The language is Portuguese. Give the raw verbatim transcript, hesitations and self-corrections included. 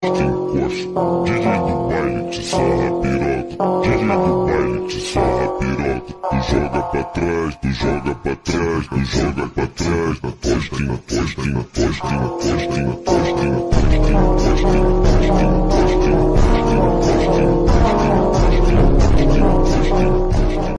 encosta. D J do baile te sarra piroca. D J do baile te sarra piroca. Tu joga pra trás, tu joga pra trás, tu joga pra trás. Na tostinha, tostinha, tostinha, tostinha, tostinha.